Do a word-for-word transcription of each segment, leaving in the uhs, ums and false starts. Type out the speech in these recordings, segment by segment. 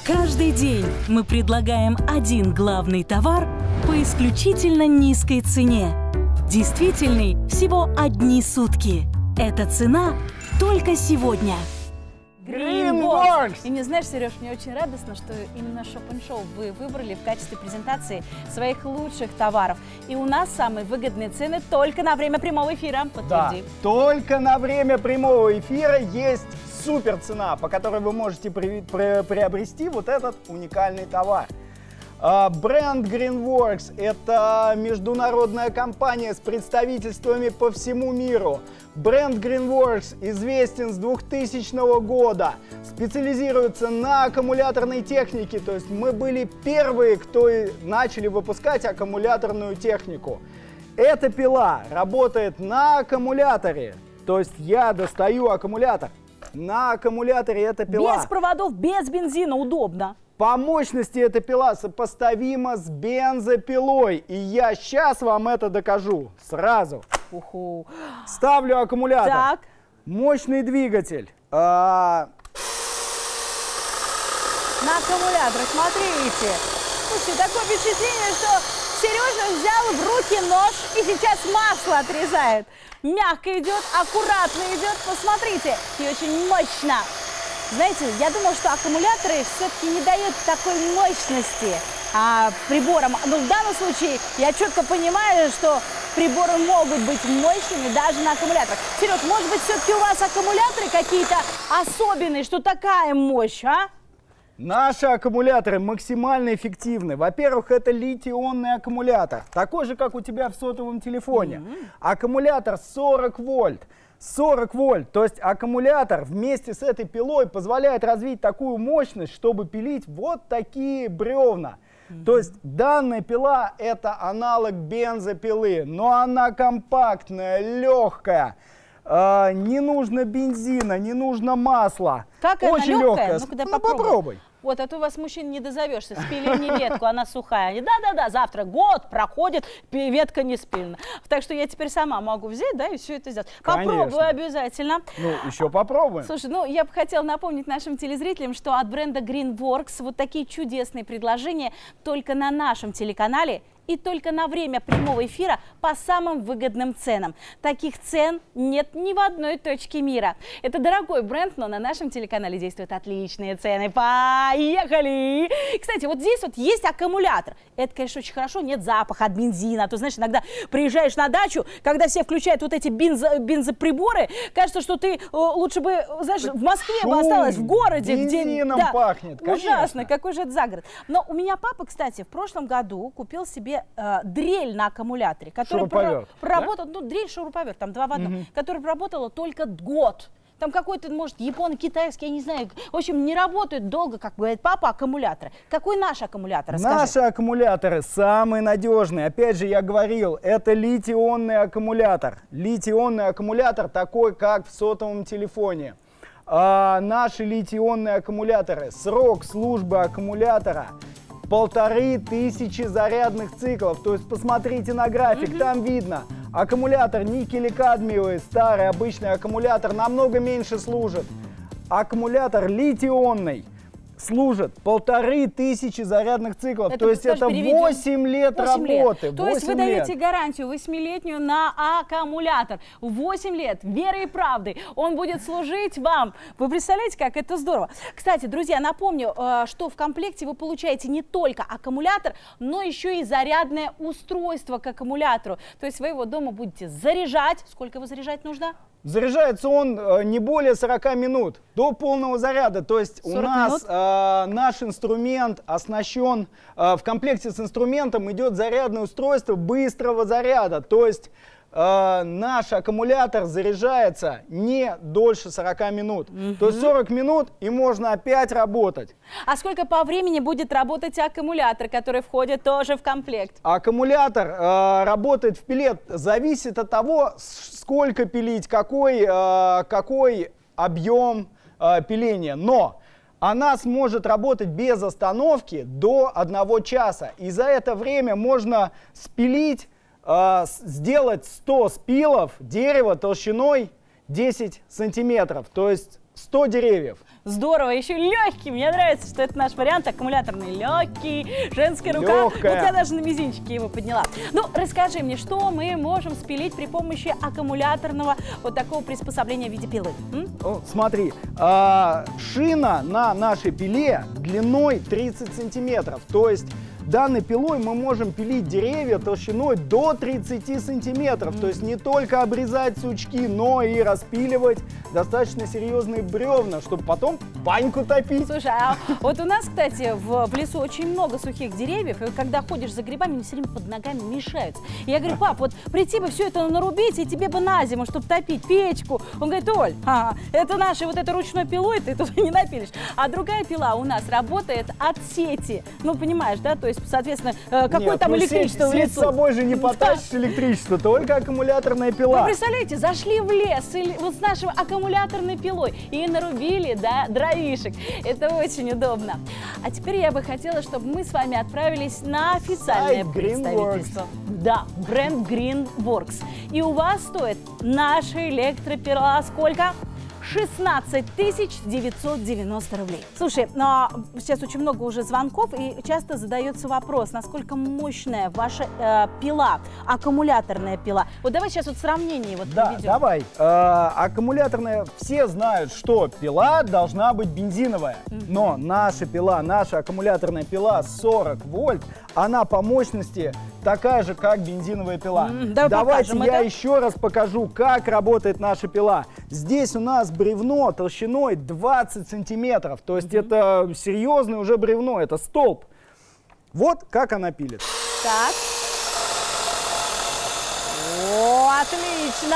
Каждый день мы предлагаем один главный товар по исключительно низкой цене. Действительный всего одни сутки. Эта цена только сегодня. Greenworks! И не знаешь, Сереж, мне очень радостно, что именно Shop and Show вы выбрали в качестве презентации своих лучших товаров. И у нас самые выгодные цены только на время прямого эфира. Подтверди. Да, только на время прямого эфира есть супер цена, по которой вы можете при, при, приобрести вот этот уникальный товар. Бренд Greenworks – это международная компания с представительствами по всему миру. Бренд Greenworks известен с двухтысячного года, специализируется на аккумуляторной технике, то есть мы были первые, кто начали выпускать аккумуляторную технику. Эта пила работает на аккумуляторе, то есть я достаю аккумулятор. На аккумуляторе эта пила. Без проводов, без бензина, удобно. По мощности эта пила сопоставима с бензопилой. И я сейчас вам это докажу. Сразу. Уху. Ставлю аккумулятор. Так. Мощный двигатель. А... На аккумуляторах, смотрите. Слушайте, такое впечатление, что Сережа взял в руки нож и сейчас масло отрезает. Мягко идет, аккуратно идет. Посмотрите. И очень мощно. Знаете, я думала, что аккумуляторы все-таки не дают такой мощности а, приборам. Но в данном случае я четко понимаю, что приборы могут быть мощными даже на аккумуляторах. Сереж, может быть, все-таки у вас аккумуляторы какие-то особенные, что такая мощь, а? Наши аккумуляторы максимально эффективны. Во-первых, это литий-ионный аккумулятор, такой же, как у тебя в сотовом телефоне. Mm-hmm. Аккумулятор сорок вольт. сорок вольт, то есть аккумулятор вместе с этой пилой позволяет развить такую мощность, чтобы пилить вот такие бревна. Mm-hmm. То есть данная пила это аналог бензопилы, но она компактная, легкая, э, не нужно бензина, не нужно масла. Как очень она легкая? легкая. Ну-ка, ну, попробуй. Вот, а то у вас мужчин не дозовешься, спилили мне ветку, она сухая. Да-да-да, завтра год проходит, ветка не спилена. Так что я теперь сама могу взять, да, и все это сделать. Конечно. Попробую обязательно. Ну, еще попробуем. Слушай, ну, я бы хотела напомнить нашим телезрителям, что от бренда Greenworks вот такие чудесные предложения только на нашем телеканале и только на время прямого эфира по самым выгодным ценам. Таких цен нет ни в одной точке мира. Это дорогой бренд, но на нашем телеканале действуют отличные цены. Поехали! Кстати, вот здесь вот есть аккумулятор. Это, конечно, очень хорошо, нет запаха от бензина. А то, знаешь, иногда приезжаешь на дачу, когда все включают вот эти бензо, бензоприборы, кажется, что ты лучше бы, знаешь, в Москве бы осталась, в городе. Бензином где, да, пахнет, конечно. Ужасно, какой же это загород. Но у меня папа, кстати, в прошлом году купил себе Э, дрель на аккумуляторе, которая про, проработала, да? ну дрель шуруповерт, там два в одном, угу. которая проработала только год. Там какой-то, может, японо-китайский, я не знаю. В общем, не работают долго, как говорит папа, аккумуляторы. Какой наш аккумулятор? Расскажи. Наши аккумуляторы самые надежные. Опять же, я говорил, это литий-ионный аккумулятор. Литий-ионный аккумулятор такой, как в сотовом телефоне. А наши литий-ионные аккумуляторы, срок службы аккумулятора полторы тысячи зарядных циклов. То есть посмотрите на график, mm-hmm. там видно, аккумулятор никель-кадмиевый, старый обычный аккумулятор намного меньше служит. Аккумулятор литий-ионный служит полторы тысячи зарядных циклов. Это, то есть это восемь лет работы. Лет. То есть вы даете гарантию восьмилетнюю на аккумулятор. восемь лет, верой и правдой. Он будет служить вам. Вы представляете, как это здорово. Кстати, друзья, напомню, что в комплекте вы получаете не только аккумулятор, но еще и зарядное устройство к аккумулятору. То есть вы его дома будете заряжать. Сколько его заряжать нужно? Заряжается он э, не более сорока минут до полного заряда. То есть у нас э, наш инструмент оснащен, э, в комплекте с инструментом идет зарядное устройство быстрого заряда. То есть э, наш аккумулятор заряжается не дольше сорока минут. Mm-hmm. То есть сорок минут и можно опять работать. А сколько по времени будет работать аккумулятор, который входит тоже в комплект? Аккумулятор э, работает в пиле, зависит от того, сколько пилить, какой, э, какой объем э, пиления. Но она сможет работать без остановки до одного часа. И за это время можно спилить, э, сделать сто спилов дерева толщиной десять сантиметров. То есть сто деревьев. Здорово, еще легкий. Мне нравится, что это наш вариант аккумуляторный. Легкий, женская рука. Легкая. Вот я даже на мизинчике его подняла. Ну, расскажи мне, что мы можем спилить при помощи аккумуляторного вот такого приспособления в виде пилы? М? О, смотри, а, шина на нашей пиле длиной тридцать сантиметров. То есть данной пилой мы можем пилить деревья толщиной до тридцати сантиметров. Mm. То есть не только обрезать сучки, но и распиливать достаточно серьезные бревна, чтобы потом баньку топить. Слушай, а вот у нас, кстати, в, в лесу очень много сухих деревьев, и когда ходишь за грибами, они все время под ногами мешаются. И я говорю: пап, вот прийти бы все это нарубить, и тебе бы на зиму, чтобы топить печку. Он говорит: Оль, ага, это нашей вот этой ручной пилой ты тут не напилишь. А другая пила у нас работает от сети. Ну, понимаешь, да? То есть, соответственно, какое Нет, там ну электричество сеть, в лесу? сеть с собой же не потащишь электричество, только аккумуляторная пила. Вы представляете, зашли в лес и, вот с нашей аккумуляторной пилой и нарубили, да, дровишек. Это очень удобно. А теперь я бы хотела, чтобы мы с вами отправились на официальное Сайт представительство. Да, бренд Greenworks. И у вас стоит наша электропила сколько? шестнадцать тысяч девятьсот девяносто рублей. Слушай, но сейчас очень много уже звонков, и часто задается вопрос, насколько мощная ваша э, пила, аккумуляторная пила. Вот давай сейчас вот сравнение вот Да, проведем. давай. Э, аккумуляторная, все знают, что пила должна быть бензиновая, mm-hmm. но наша пила, наша аккумуляторная пила сорок вольт, она по мощности такая же, как бензиновая пила. Mm-hmm. Давай Давайте я это. еще раз покажу, как работает наша пила. Здесь у нас бревно толщиной двадцать сантиметров, то есть mm-hmm. это серьезное уже бревно, это столб. Вот как она пилит. Так. О, отлично.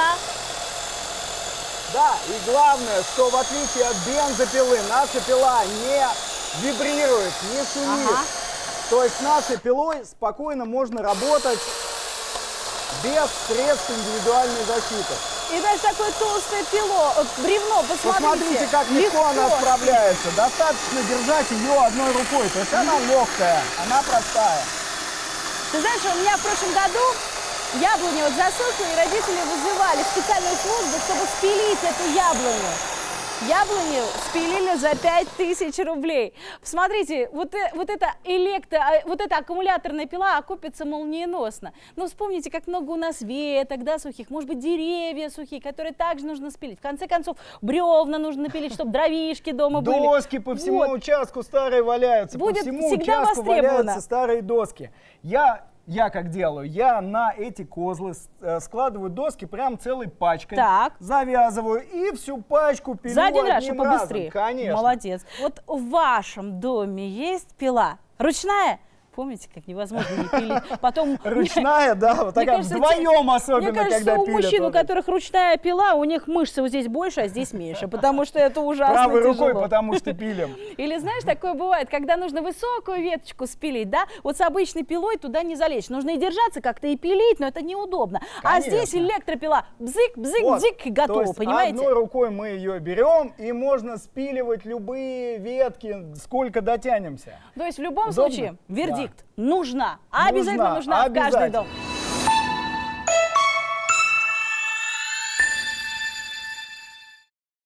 Да, и главное, что в отличие от бензопилы, наша пила не вибрирует, не шумит. Ага. То есть нашей пилой спокойно можно работать без средств индивидуальной защиты. И даже такое толстое пило, бревно, посмотрите. Посмотрите, как легко, легко она справляется. Достаточно держать ее одной рукой. То есть она легкая, она простая. Ты знаешь, у меня в прошлом году яблони вот засохли, и родители вызывали специальную службу, чтобы спилить эту яблоню. Яблоню спилили за пять тысяч рублей. Посмотрите, вот, вот, эта электро, вот эта аккумуляторная пила окупится молниеносно. Но вспомните, как много у нас веток, да, сухих, может быть, деревья сухие, которые также нужно спилить. В конце концов, бревна нужно напилить, чтобы дровишки дома были. Доски по всему вот. участку старые валяются, Будет по всему всегда участку востребовано. валяются старые доски. Я... Я как делаю? Я на эти козлы складываю доски прям целой пачкой, так. завязываю и всю пачку пилю за один раз, одним чтобы разом. побыстрее. Конечно. Молодец. Вот в вашем доме есть пила ручная? Помните, как невозможно не пилить? Потом... Ручная, да, вот такая вдвоем особенно, когда пилят. Мне кажется, у мужчин, у которых ручная пила, у них мышцы вот здесь больше, а здесь меньше, потому что это ужасно Правой тяжело. рукой, потому что пилим. Или знаешь, такое бывает, когда нужно высокую веточку спилить, да, вот с обычной пилой туда не залезть. Нужно и держаться как-то, и пилить, но это неудобно. А здесь электропила, бзык, бзык, вот. бзык, и готово, То есть понимаете? одной рукой мы ее берем, и можно спиливать любые ветки, сколько дотянемся. То есть в любом Удобно? случае, вердикт, да. нужна, обязательно нужна, нужна в каждый дом.